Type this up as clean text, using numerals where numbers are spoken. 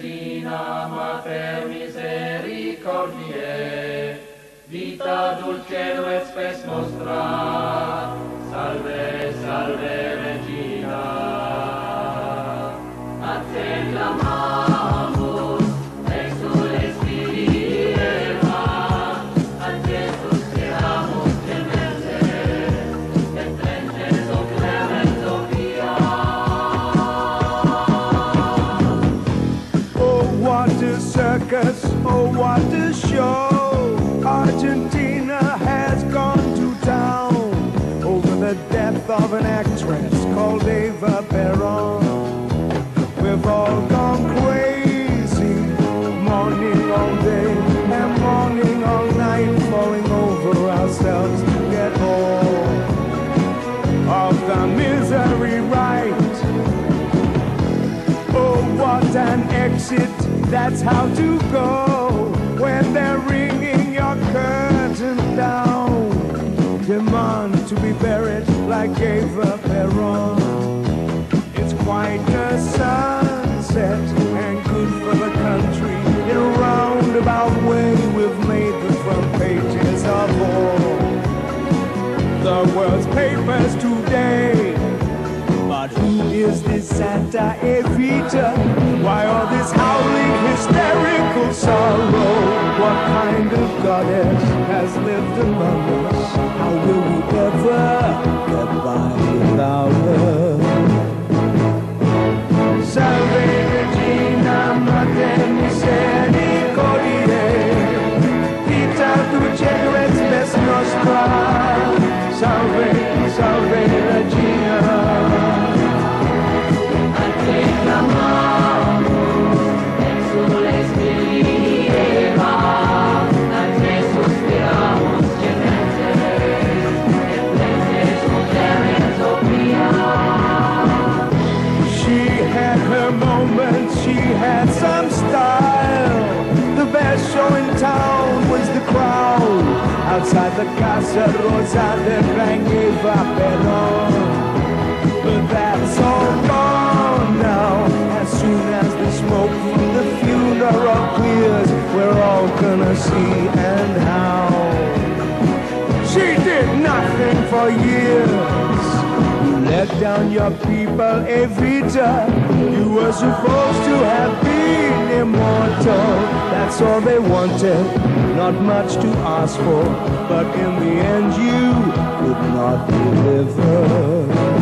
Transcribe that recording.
Regina, Mater misericordiae, vita dulcedo et spes nostra, salve, salve Regina. A te clamamus, exules Filii Eva, a te suspiramus clemente, et plentes o clemens o pia. Oh, what a circus, oh, what a show. Argentina has gone to town over the death of an actress called Eva Perón. We've all gone crazy, mourning all day and mourning all night, falling over ourselves to get all of the misery right. Oh, what an exit, that's how to go when they're ringing your curtain down. Demand to be buried like Eva Perón. It's quite a sunset and good for the country. In a roundabout way, we've made the front pages of all the world's papers today. But who is this Santa Evita? Why all this howling, hysterical sorrow? What kind of goddess has lived among us? How will we ever get by without her? Salve Regina, Mater misericordiae, vita dulcedo et spes nostra, salve, salve Regina. A te clamamus, exules Filii Eva, a te suspiramus clemente, et plentes o clemens o pia. She had her moments, she had some style. The best show in town was the crowd outside the Casa Rosa de Eva Perón. But that's all gone now. As soon as the smoke from the funeral clears, we're all gonna see and how she did nothing for years. You let down your people, Evita. You were supposed to have been immortal. That's all they wanted, not much to ask for. But in the end you could not deliver.